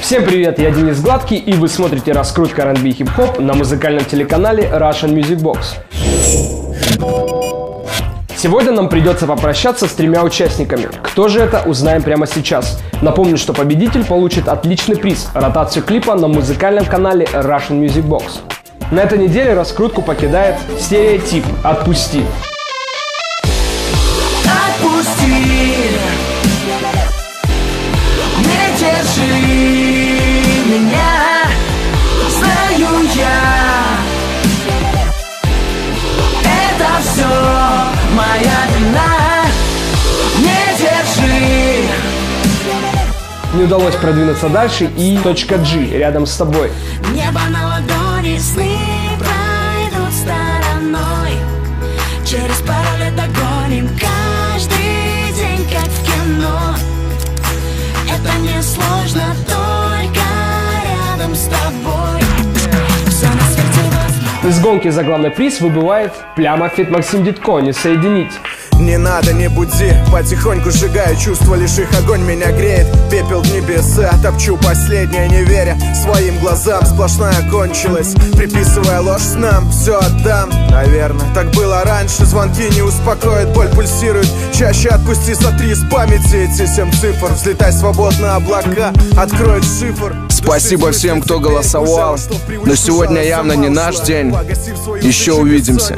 Всем привет, я Денис Гладкий, и вы смотрите раскрутка R&B и хип-хоп на музыкальном телеканале Russian Music Box. Сегодня нам придется попрощаться с 3 участниками. Кто же это, узнаем прямо сейчас. Напомню, что победитель получит отличный приз – ротацию клипа на музыкальном канале Russian Music Box. На этой неделе раскрутку покидает Стереотип «Отпусти». Отпусти, не держи меня, знаю я, это все моя вина, не держи. Не удалось продвинуться дальше, и точка G рядом с тобой. Небо на ладони, сны пройдут стороной, через пару лет догоним каждый день, как в кино. Это не сложно, только рядом с тобой. Все на свете возможно. Из гонки за главный приз выбывает Пляма фит Максим Дидко «Не соединить». Не надо, не буди, потихоньку сжигаю чувства, лишь их огонь меня греет. Пепел в небеса, топчу последнее, не веря своим глазам. Сплошная кончилась, приписывая ложь снам. Все отдам, наверное, так было раньше. Звонки не успокоят, боль пульсирует. Чаще отпусти, сотри с памяти эти 7 цифр. Взлетай свободно, облака откроют шифр. Спасибо всем, кто голосовал. Но сегодня явно не наш день. Еще увидимся.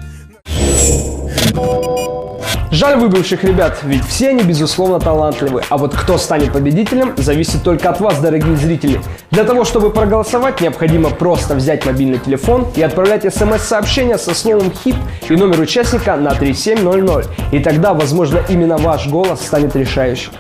Жаль выбывших ребят, ведь все они безусловно талантливы. А вот кто станет победителем, зависит только от вас, дорогие зрители. Для того, чтобы проголосовать, необходимо просто взять мобильный телефон и отправлять смс-сообщение со словом «хит» и номер участника на 3700. И тогда, возможно, именно ваш голос станет решающим.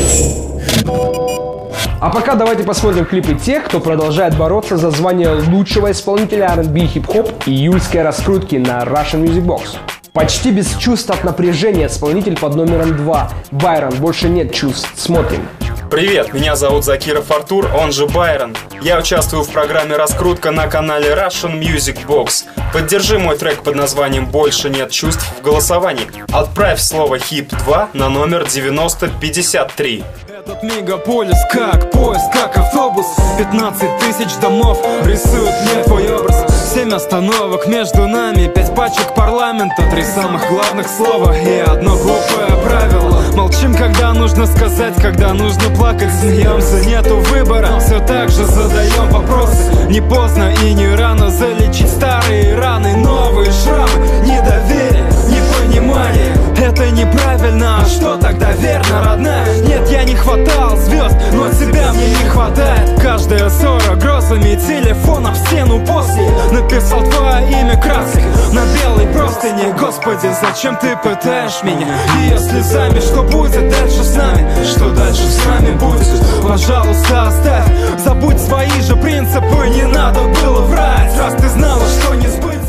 А пока давайте посмотрим клипы тех, кто продолжает бороться за звание лучшего исполнителя R&B и хип-хоп июльской раскрутки на Russian Music Box. Почти без чувств от напряжения исполнитель под номером 2. Байрон, больше нет чувств. Смотрим. Привет, меня зовут Закиров Артур, он же Байрон. Я участвую в программе «Раскрутка» на канале Russian Music Box. Поддержи мой трек под названием «Больше нет чувств» в голосовании. Отправь слово «HIP2» на номер 9053. Этот мегаполис как поезд, как автобус. 15 тысяч домов рисуют мне твой образ. 7 остановок между нами, 5 пачек парламента, 3 самых главных слова и одно глупое правило. Молчим, когда нужно сказать, когда нужно плакать. Смеемся, нету выбора, все так же задаем вопросы. Не поздно и не рано залечить старые раны. Новые шрамы, недоверие, непонимание. Это неправильно, а что тогда верно, родная? Нет, я не хватал звезд, но тебя мне не хватает. Каждая ссора грозами телефона в стену после. Написал твое имя краской на белой простыне. Господи, зачем ты пытаешь меня? И если слезами, что будет дальше с нами? Что дальше с нами будет? Пожалуйста, оставь. Забудь свои же принципы, не надо было врать, раз ты знала, что не сбыться.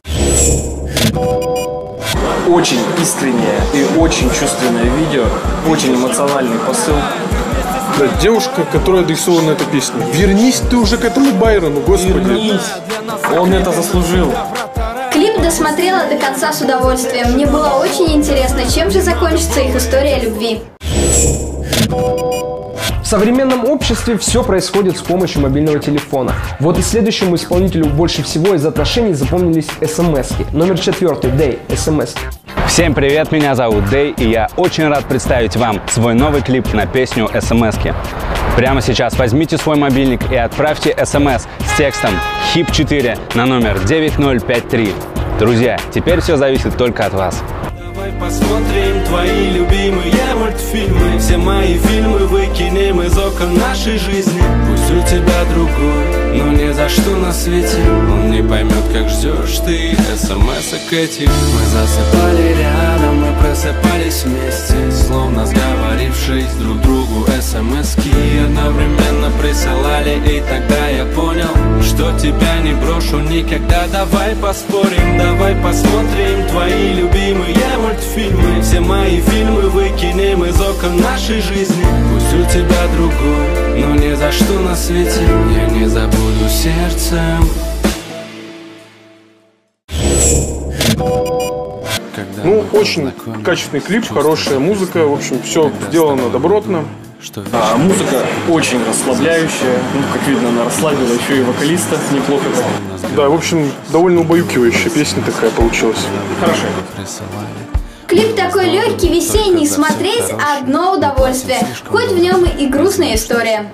Очень искреннее и очень чувственное видео, очень эмоциональный посыл. Да, девушка, которая адресована этой песней. Вернись ты уже к этому Байрону, господи. Вернись. Он это заслужил. Клип досмотрела до конца с удовольствием. Мне было очень интересно, чем же закончится их история любви. В современном обществе все происходит с помощью мобильного телефона. Вот и следующему исполнителю больше всего из отношений запомнились смс-ки. Номер 4, Day, смс-ки. Всем привет, меня зовут Дэй, и я очень рад представить вам свой новый клип на песню «СМСки». Прямо сейчас возьмите свой мобильник и отправьте смс с текстом HIP4 на номер 9053. Друзья, теперь все зависит только от вас. Давай посмотрим твои любимые мультфильмы. Все мои фильмы выкинем из окон нашей жизни. Пусть у тебя другой, но ни за что на свете он не поймет, как ждешь ты смс-ок этих. Мы засыпали рядом, мы просыпались вместе, словно сговорившись друг другу смс-ки. Одновременно присылали, и тогда я понял, что тебя не брошу никогда. Давай поспорим, давай посмотрим твои любимые мультфильмы. Все мои фильмы выкинем из окон нашей жизни. Пусть у тебя другой, но ни за что на свете я не забуду сердцем. Ну, очень качественный клип, хорошая музыка. В общем, все сделано добротно. Музыка очень расслабляющая. Ну, как видно, она расслабила еще и вокалиста неплохо так. Да, в общем, довольно убаюкивающая песня такая получилась. Хорошо. Клип такой легкий, весенний, смотреть одно удовольствие. Хоть в нем и грустная история.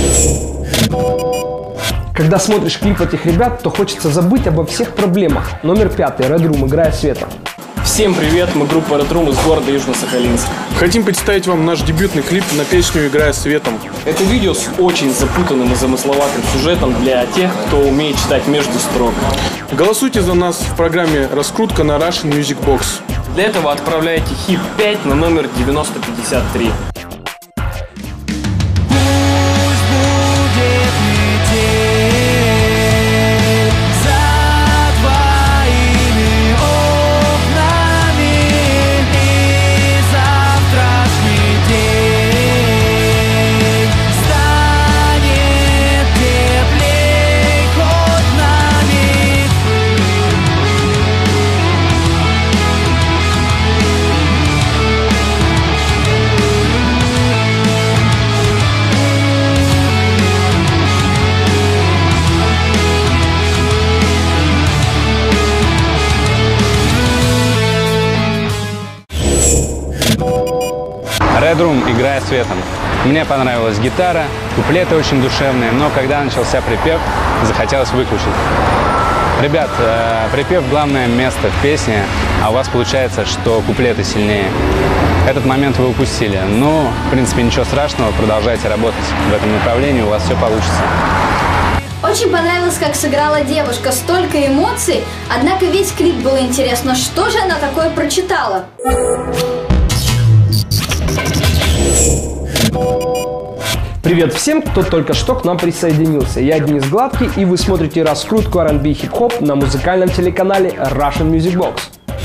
Когда смотришь клип этих ребят, то хочется забыть обо всех проблемах. Номер 5. Red Room. Играя светом. Всем привет, мы группа Red Room из города Южно-Сахалинск. Хотим представить вам наш дебютный клип на песню «Играя светом». Это видео с очень запутанным и замысловатым сюжетом для тех, кто умеет читать между строк. Голосуйте за нас в программе «Раскрутка» на Russian Music Box. Для этого отправляйте хит 5 на номер 9053. Red Room, играя светом. Мне понравилась гитара, куплеты очень душевные, но когда начался припев, захотелось выключить. Ребят, припев главное место в песне, а у вас получается, что куплеты сильнее. Этот момент вы упустили. Но, в принципе, ничего страшного, продолжайте работать в этом направлении, у вас все получится. Очень понравилось, как сыграла девушка, столько эмоций, однако весь клип было интересно, что же она такое прочитала. Привет всем, кто только что к нам присоединился. Я Денис Гладкий, и вы смотрите раскрутку R&B хип-хоп на музыкальном телеканале Russian Music Box.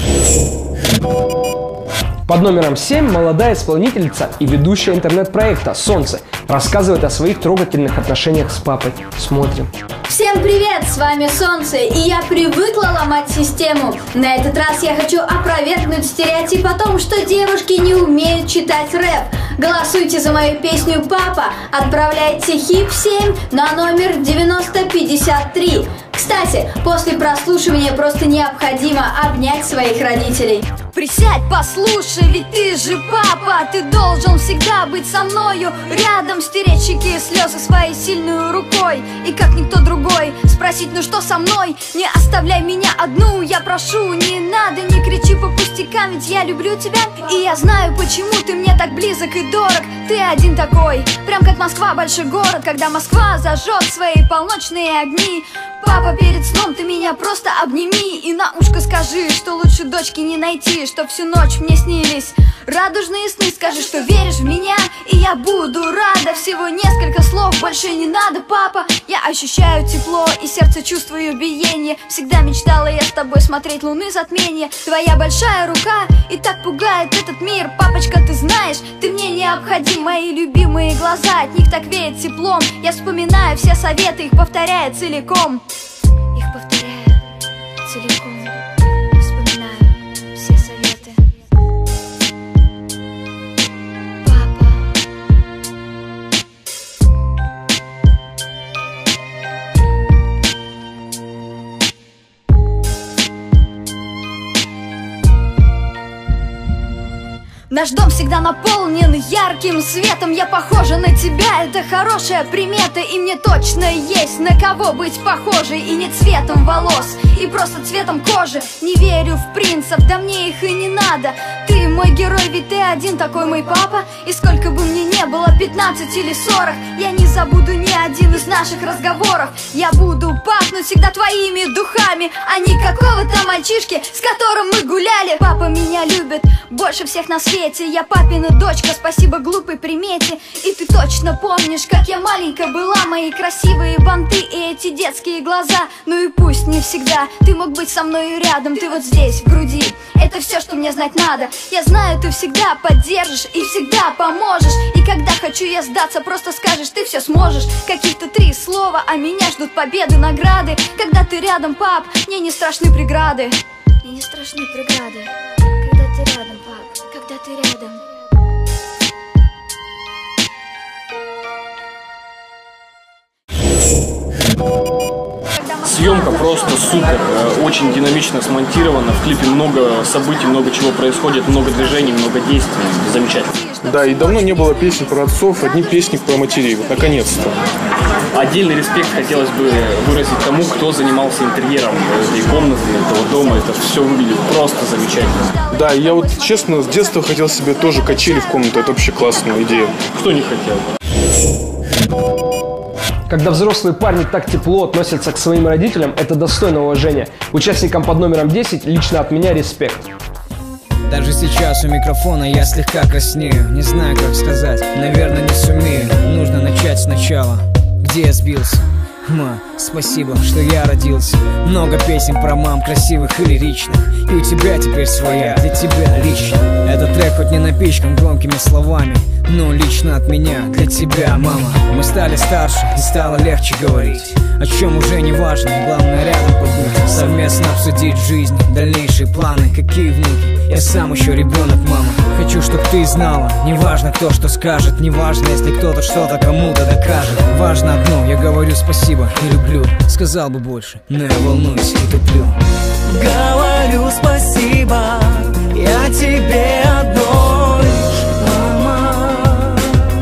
Под номером 7 молодая исполнительница и ведущая интернет-проекта «Солнце» рассказывает о своих трогательных отношениях с папой. Смотрим. Всем привет, с вами Солнце, и я привыкла ломать систему. На этот раз я хочу опровергнуть стереотип о том, что девушки не умеют читать рэп. Голосуйте за мою песню «Папа», отправляйте хип 7 на номер 9053. Кстати, после прослушивания просто необходимо обнять своих родителей. Присядь, послушай, ведь ты же папа, ты должен всегда быть со мною, рядом стереть щеки и слезы своей сильной рукой. И как никто другой спросить, ну что со мной? Не оставляй меня одну, я прошу, не надо, не кричи по пустякам, ведь я люблю тебя. И я знаю, почему ты мне так близок и дорог, ты один такой, прям как Москва, большой город, когда Москва зажжет свои полночные огни. Папа, перед сном ты меня просто обними и на ушко скажи, что лучше дочки не найти, что всю ночь мне снились радужные сны. Скажи, что веришь в меня, и я буду рада. Всего несколько слов, больше не надо, папа. Я ощущаю тепло и сердце чувствую биение. Всегда мечтала я с тобой смотреть луны затмения. Твоя большая рука и так пугает этот мир. Папочка, ты знаешь, ты мне необходим. Мои любимые глаза, от них так веет теплом. Я вспоминаю все советы, их повторяя целиком. Их повторяю целиком. Вспоминаю все советы. Папа. Наш дом всегда наполнен ярким светом. Я похожа на тебя, это хорошая примета. И мне точно есть на кого быть похожей. И не цветом волос, и просто цветом кожи. Не верю в принцев, да мне их и не надо. Ты мой герой, ведь ты один такой мой папа. И сколько бы мне не было, 15 или 40, я не забуду ни один из наших разговоров. Я буду пахнуть всегда твоими духами, а не какого-то мальчишки, с которым мы гуляли. Папа меня любит больше всех на свете. Я папина дочка, спасибо глупой примете. И ты точно помнишь, как я маленькая была. Мои красивые банты и эти детские глаза. Ну и пусть не всегда ты мог быть со мной рядом. Ты вот здесь, в груди, это все, что мне знать надо. Я знаю, ты всегда поддержишь и всегда поможешь. И когда хочу я сдаться, просто скажешь, ты все сможешь. Каких-то 3 слова, а меня ждут победы, награды. Когда ты рядом, пап, мне не страшны преграды. Мне не страшны преграды. Когда ты рядом, пап, когда ты рядом. Съемка просто супер, очень динамично смонтирована. В клипе много событий, много чего происходит, много движений, много действий. Замечательно. Да, и давно не было песен про отцов, одни песни про матерей. Вот, наконец-то. Отдельный респект хотелось бы выразить тому, кто занимался интерьером этой комнаты, этого дома. Это все выглядит просто замечательно. Да, я вот честно с детства хотел себе тоже качели в комнату. Это вообще классная идея. Кто не хотел? Когда взрослые парни так тепло относятся к своим родителям, это достойно уважения. Участникам под номером 10 лично от меня респект. Даже сейчас у микрофона я слегка краснею. Не знаю, как сказать, наверное, не сумею. Нужно начать сначала. Где я сбился? Спасибо, что я родился. Много песен про мам, красивых и лиричных. И у тебя теперь своя, для тебя лично. Этот трек хоть не напичкан громкими словами, но лично от меня, для тебя, мама. Мы стали старше и стало легче говорить, о чем уже не важно, главное рядом побыть. Совместно обсудить жизнь, дальнейшие планы, какие внуки. Я сам еще ребенок, мама. Хочу, чтоб ты знала, не важно кто что скажет, не важно, если кто-то что-то кому-то докажет. Важно одно, я говорю спасибо и люблю. Сказал бы больше, но я волнуюсь и туплю. Говорю спасибо, я тебе одной, мама.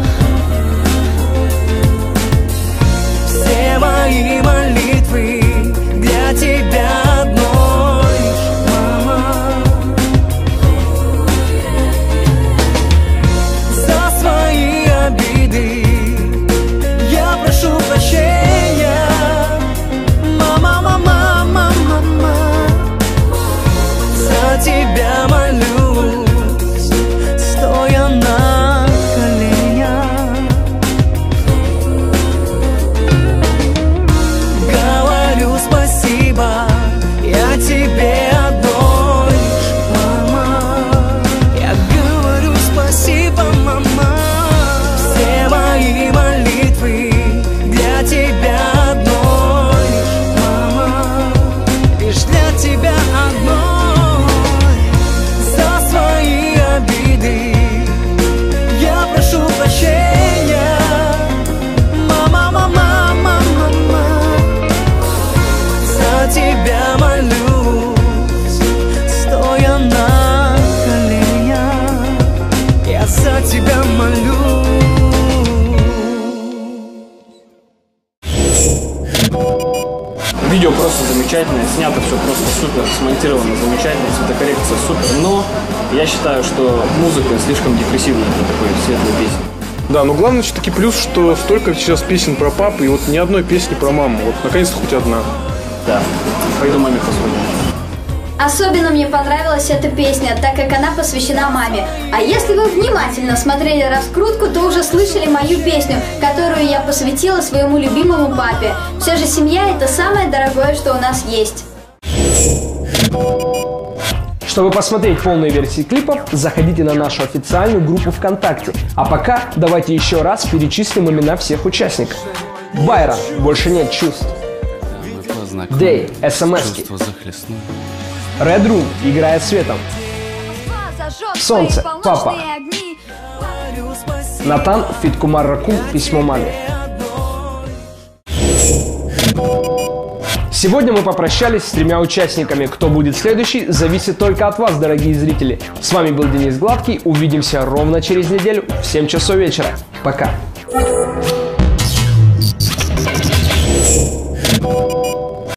Все мои молитвы для тебя одной, мама. За свои обиды я прошу прощения, мама, мама, мама, мама. За тебя молюсь, стоя на коленях. Говорю спасибо, я тебе одной, мама. Я говорю спасибо, мама. Все мои молитвы для тебя одной, мама. Лишь для тебя одной. За свои обиды я прошу прощения, мама, мама, мама, мама. За тебя молюсь, стоя на коленях. Я за тебя молюсь. Видео просто замечательное, снято все просто супер, смонтировано замечательно, цветокоррекция супер, но я считаю, что музыка слишком депрессивная для такой светлой песни. Да, но главный все-таки плюс, что столько сейчас песен про папу, и вот ни одной песни про маму. Вот наконец-то хоть одна. Да, пойду маме позвоню. Особенно мне понравилась эта песня, так как она посвящена маме. А если вы внимательно смотрели раскрутку, то уже слышали мою песню, которую я посвятила своему любимому папе. Все же семья – это самое дорогое, что у нас есть. Чтобы посмотреть полные версии клипов, заходите на нашу официальную группу ВКонтакте. А пока давайте еще раз перечислим имена всех участников. Байрон, больше нет чувств. Дэй, СМСки. Red Room, играя светом. Солнце, папа. Натан, фит Кумар Ракул, письмо маме. Сегодня мы попрощались с 3 участниками. Кто будет следующий, зависит только от вас, дорогие зрители. С вами был Денис Гладкий. Увидимся ровно через неделю в 7 часов вечера. Пока.